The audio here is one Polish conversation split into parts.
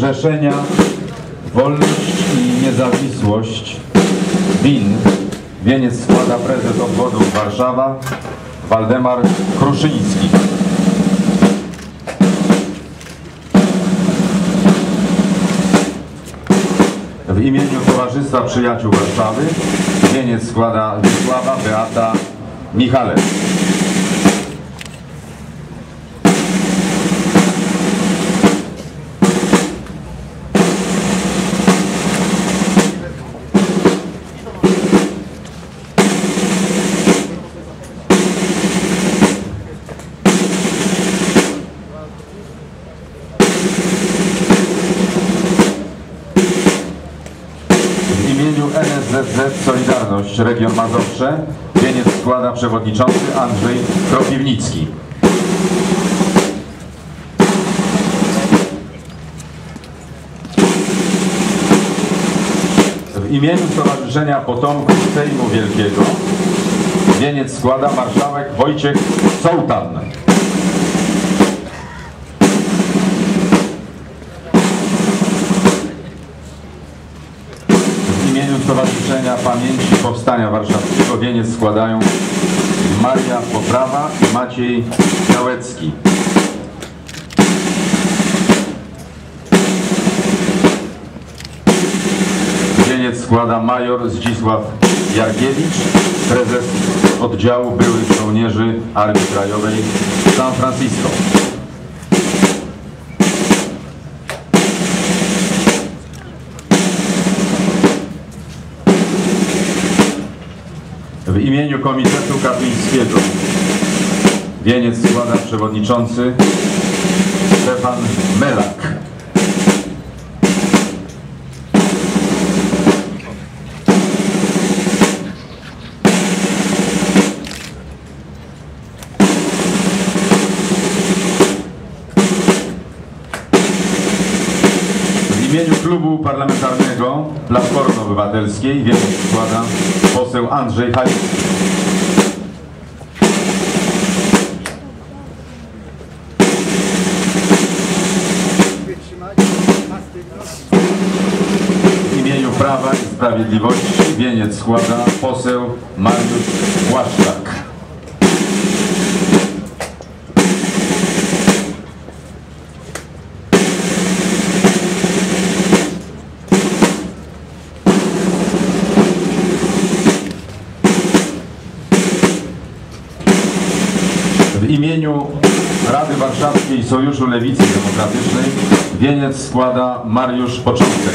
Zrzeszenia Wolność i Niezawisłość WIN wieniec składa prezes obwodu Warszawa Waldemar Kruszyński. W imieniu Towarzystwa Przyjaciół Warszawy wieniec składa Wiesława Beata Michalec. NSZZ Solidarność Region Mazowsze wieniec składa przewodniczący Andrzej Kropiwnicki. W imieniu Stowarzyszenia Potomków Sejmu Wielkiego wieniec składa marszałek Wojciech Sołtan. W imieniu Stowarzyszenia Pamięci Powstania Warszawskiego wieniec składają Maria Poprawa i Maciej Białecki. Wieniec składa major Zdzisław Jarkiewicz, prezes oddziału byłych żołnierzy Armii Krajowej San Francisco. W imieniu Komitetu Katyńskiego wieniec składa przewodniczący Stefan Melak. W imieniu Klubu Parlamentarnego Platformy Obywatelskiej wieniec składa poseł Andrzej Halicki. W imieniu Prawa i Sprawiedliwości wieniec składa poseł Mariusz Błaszczak. W imieniu Rady Warszawskiej Sojuszu Lewicy Demokratycznej wieniec składa Mariusz Początek.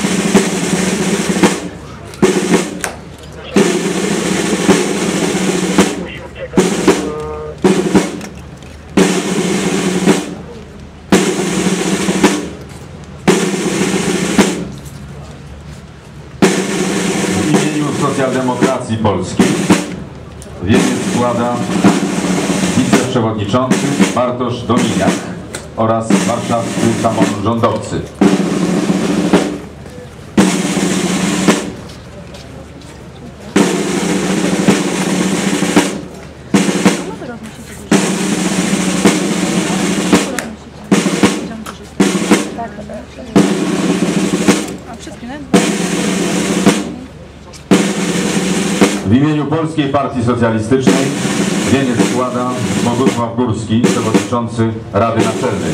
W imieniu Socjaldemokracji Polskiej wieniec składa wiceprzewodniczący Bartosz Dominiak oraz warszawscy samorządowcy. W imieniu Polskiej Partii Socjalistycznej wieniec składa Bogusław Górski, przewodniczący Rady Naczelnej.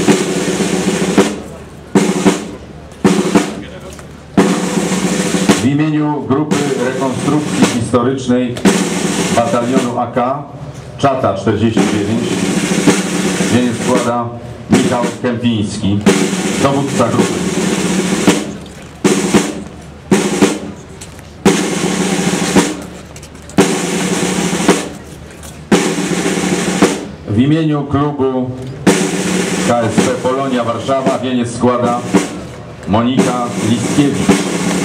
W imieniu Grupy Rekonstrukcji Historycznej Batalionu AK Czata 49 wieniec składa Michał Kępiński, dowódca grupy. W imieniu klubu KSP Polonia Warszawa wieniec składa Monika Liskiewicz.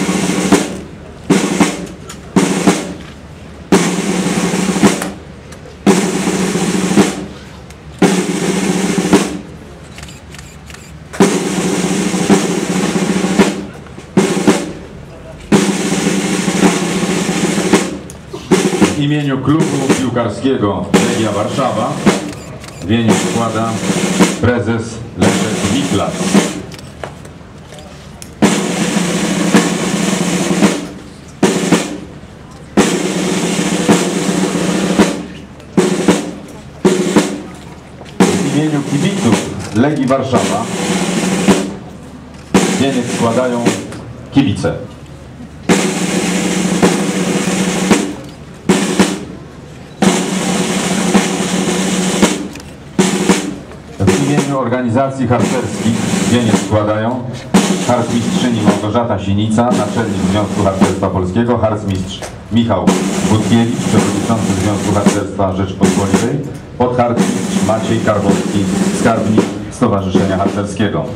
W imieniu klubu piłkarskiego Legia Warszawa wieniec składa prezes Leszek Miklas. imieniu kibiców Legii Warszawa wieniec składają kibice. W imieniu organizacji harcerskich wieniec składają harcmistrzyni Małgorzata Sinica, naczelnik Związku Harcerstwa Polskiego, harcmistrz Michał Budkiewicz, przewodniczący Związku Harcerstwa Rzeczypospolitej, podharcmistrz Maciej Karbowski, skarbnik Stowarzyszenia Harcerskiego.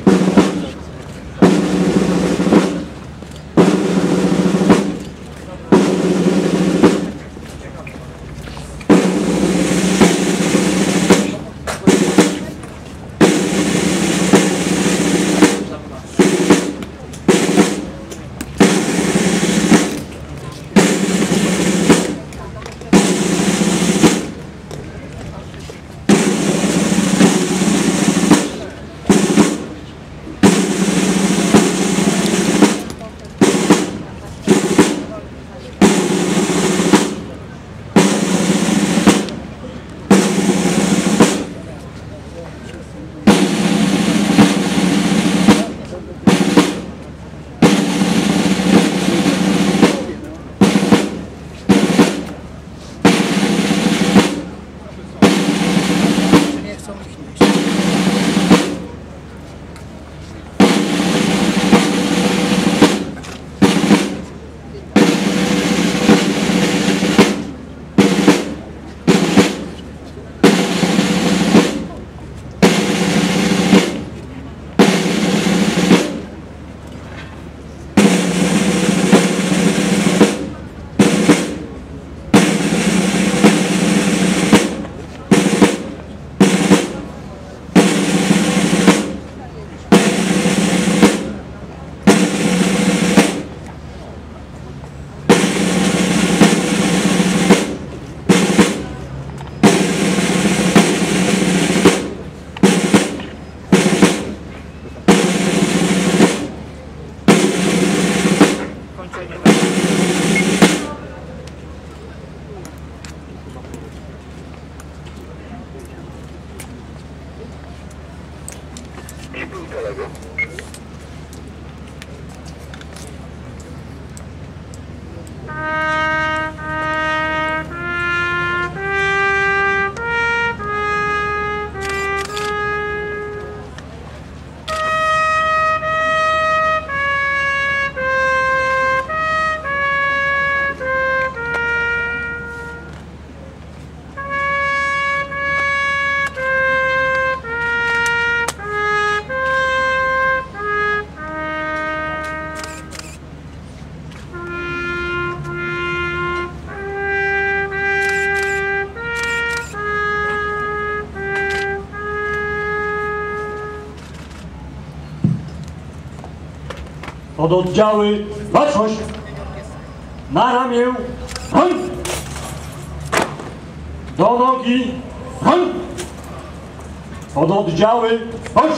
Pododdziały, baczność! Na ramię, broń! Do nogi, broń! Pododdziały, bądź!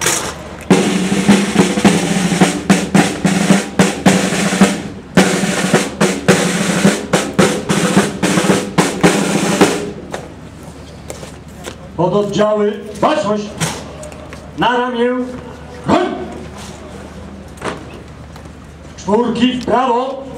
Pododdziały, baczność! Na ramię, broń! Czwórki w prawo,